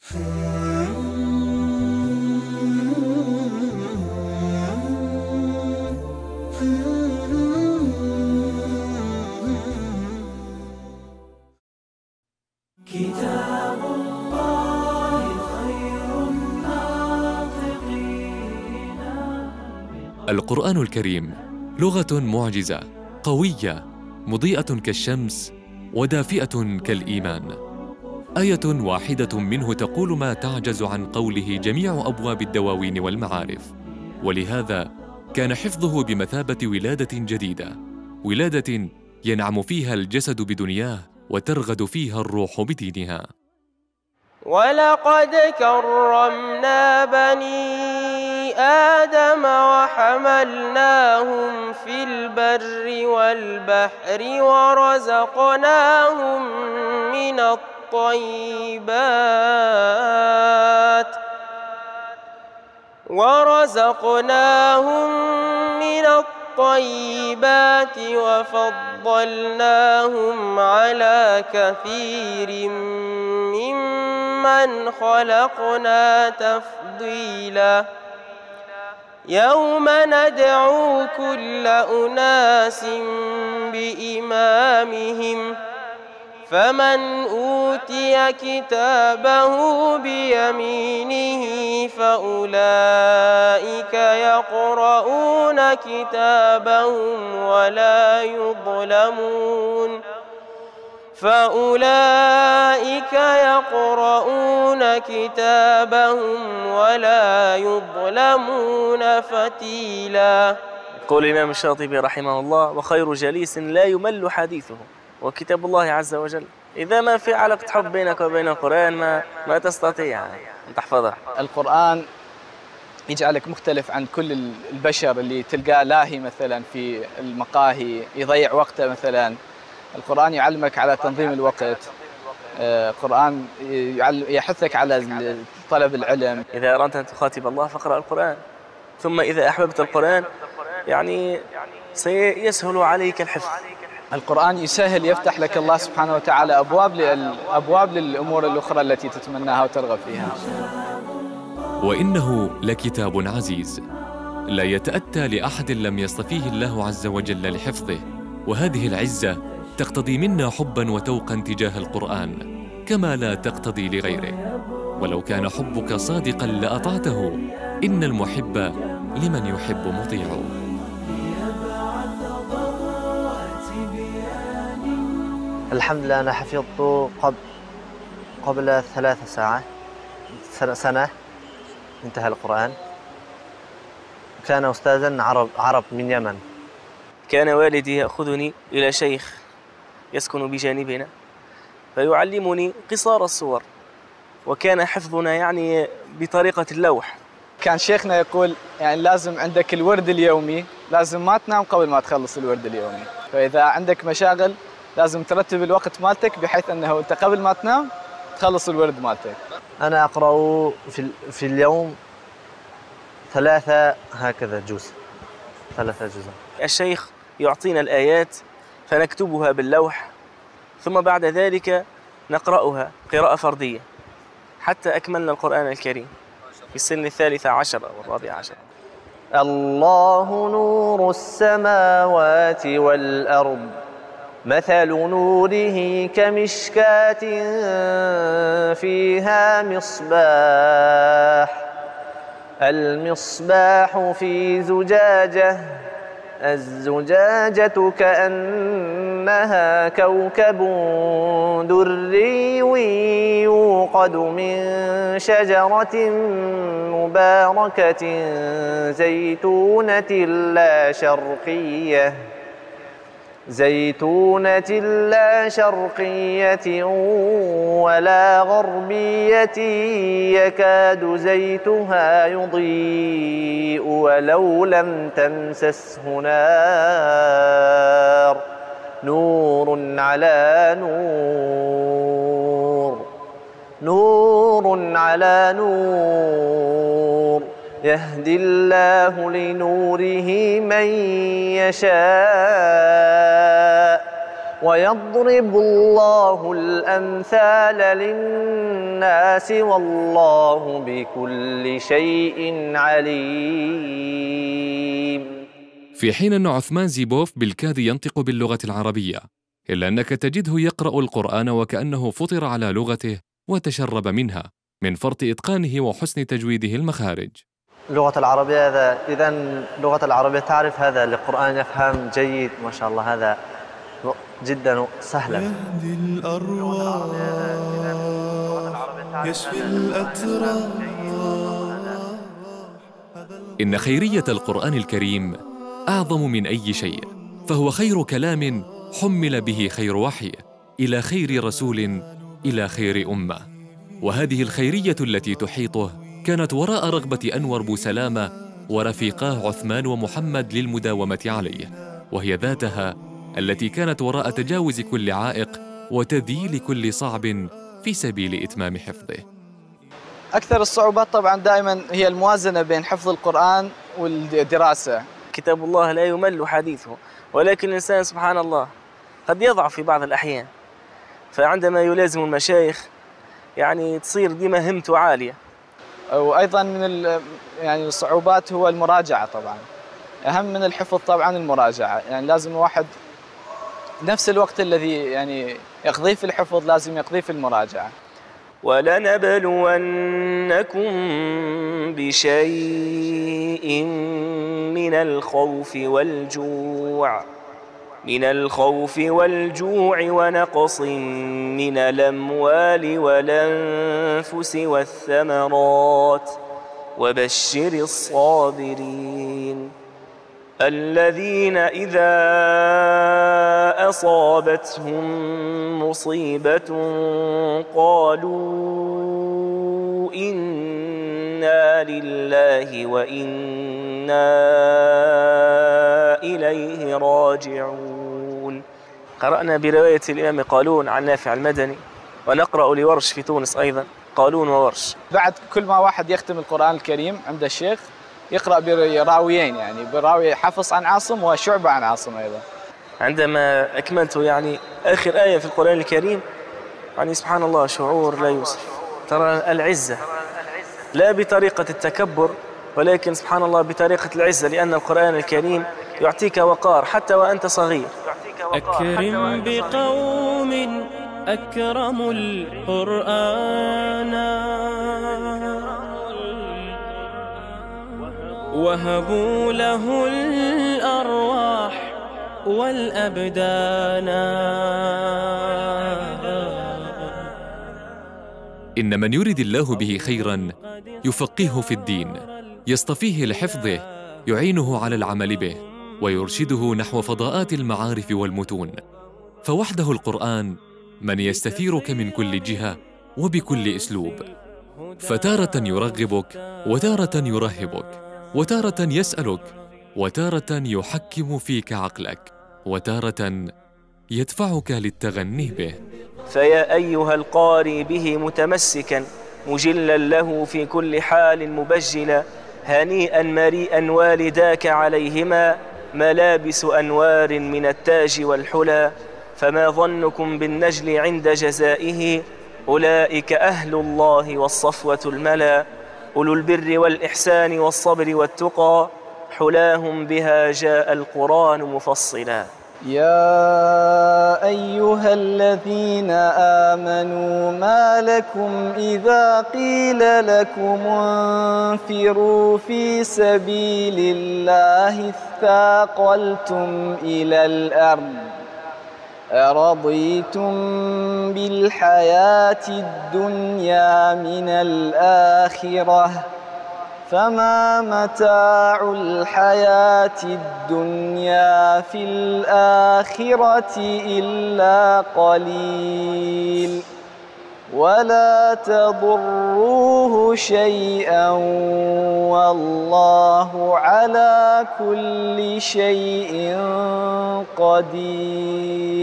كتاب الله خير الناطقين. القرآن الكريم لغة معجزة قوية مضيئة كالشمس ودافئة كالإيمان. آية واحدة منه تقول ما تعجز عن قوله جميع أبواب الدواوين والمعارف، ولهذا كان حفظه بمثابة ولادة جديدة، ولادة ينعم فيها الجسد بدنياه وترغد فيها الروح بدينها. ولقد كرمنا بني آدم وحملناهم في البر والبحر ورزقناهم من الطيبات وفضلناهم على كثير ممن خلقنا تفضيلا. يوم ندعو كل أناس بإمامهم فمن أوتي كتابه بيمينه فأولئك يقرؤون كتابهم ولا يظلمون فتيلا. يقول الإمام الشاطبي رحمه الله: وخير جليس لا يمل حديثه وكتاب الله عز وجل. إذا ما في علاقة حب بينك وبين القرآن ما تستطيع أن تحفظه. القرآن يجعلك مختلف عن كل البشر اللي تلقاه لاهي مثلا في المقاهي يضيع وقته مثلا. القرآن يعلمك على تنظيم الوقت. القرآن يحثك على طلب العلم. إذا أردت أن تخاطب الله فاقرأ القرآن، ثم إذا أحببت القرآن سيسهل عليك الحفظ. القرآن يسهل يفتح لك الله سبحانه وتعالى أبواب للأمور الأخرى التي تتمناها وترغب فيها. وإنه لكتاب عزيز لا يتأتى لأحد لم يصطفيه الله عز وجل لحفظه، وهذه العزة تقتضي منا حبا وتوقا تجاه القرآن كما لا تقتضي لغيره. ولو كان حبك صادقا لأطعته، إن المحب لمن يحب مطيع. الحمد لله أنا حفظت قبل 3 ساعات سنة انتهى القرآن. كان أستاذا عرب من يمن. كان والدي يأخذني إلى شيخ يسكن بجانبنا فيعلمني قصار الصور، وكان حفظنا بطريقة اللوح. كان شيخنا يقول لازم عندك الورد اليومي، لازم ما تنام قبل ما تخلص الورد اليومي. فإذا عندك مشاغل لازم ترتب الوقت مالتك بحيث أنه أنت قبل ما تنام تخلص الورد مالتك. أنا أقرأ في اليوم 3 هكذا جزء، 3 أجزاء. الشيخ يعطينا الآيات فنكتبها باللوح، ثم بعد ذلك نقرأها قراءة فردية حتى أكملنا القرآن الكريم في سن 13 أو 14. الله نور السماوات والأرض مثل نوره كمشكاة فيها مصباح، المصباح في زجاجة، الزجاجة كأنها كوكب دري يوقد من شجرة مباركة زيتونة لا شرقية ولا غربية يكاد زيتها يضيء ولو لم تمسسه نار، نور على نور، نور على نور، يهدي الله لنوره من يشاء ويضرب الله الأمثال للناس والله بكل شيء عليم. في حين أن عثمان زيبوف بالكاد ينطق باللغة العربية، إلا أنك تجده يقرأ القرآن وكأنه فطر على لغته وتشرب منها من فرط إتقانه وحسن تجويده المخارج. اللغة العربية هذا، إذا اللغة العربية تعرف هذا، القرآن يفهم جيد ما شاء الله، هذا جدا سهلا. يهدي الأرواح يشفي الأتراح. إن خيرية القرآن الكريم أعظم من أي شيء، فهو خير كلام حمل به خير وحي إلى خير رسول إلى خير أمة. وهذه الخيرية التي تحيطه كانت وراء رغبة أنور بوسلامة ورفيقاه عثمان ومحمد للمداومة عليه، وهي ذاتها التي كانت وراء تجاوز كل عائق وتذييل كل صعب في سبيل إتمام حفظه. أكثر الصعوبات طبعاً دائماً هي الموازنة بين حفظ القرآن والدراسة. كتاب الله لا يمل حديثه، ولكن الإنسان سبحان الله قد يضعف في بعض الأحيان، فعندما يلازم المشايخ يعني تصير ديما همته عالية. وأيضاً من يعني الصعوبات هو المراجعة طبعاً، أهم من الحفظ طبعاً المراجعة، يعني لازم الواحد نفس الوقت الذي يعني يقضيه في الحفظ لازم يقضيه في المراجعة. ولنبلونكم بشيء من الخوف والجوع ونقص من الأموال والأنفس والثمرات وبشر الصابرين الذين إذا أصابتهم مصيبة قالوا إنا لله وإنا إليه راجعون. قرأنا برواية الإمام قالون عن نافع المدني، ونقرأ لورش في تونس أيضا قالون وورش. بعد كل ما واحد يختم القرآن الكريم عند الشيخ يقرأ براويين، يعني براوي حفص عن عاصم وشعبة عن عاصم أيضا. عندما أكملت يعني آخر آية في القرآن الكريم، يعني سبحان الله شعور لا يوصف. ترى العزة لا بطريقة التكبر، ولكن سبحان الله بطريقة العزة، لأن القرآن الكريم يعطيك وقار حتى وأنت صغير. أكرم بقوم أكرموا القرآن وهبوا له الأرواح والأبدان. إن من يرد الله به خيراً يفقهه في الدين، يصطفيه لحفظه، يعينه على العمل به، ويرشده نحو فضاءات المعارف والمتون. فوحده القرآن من يستثيرك من كل جهة وبكل أسلوب، فتارة يرغبك وتارة يرهبك، وتارة يسألك، وتارة يحكم فيك عقلك، وتارة يدفعك للتغني به. فيا أيها القاري به متمسكا مجلا له في كل حال مبجلا، هنيئا مريئا والداك عليهما ملابس أنوار من التاج والحلى، فما ظنكم بالنجل عند جزائه أولئك أهل الله والصفوة الملا، أولو البر والإحسان والصبر والتقى حلاهم بها جاء القرآن مفصلا. يا أيها الذين آمنوا ما لكم إذا قيل لكم انفروا في سبيل الله اثاقلتم إلى الأرض أرضيتم بالحياة الدنيا من الآخرة فما متاع الحياة الدنيا في الآخرة إلا قليل ولا تضروه شيئا والله على كل شيء قدير.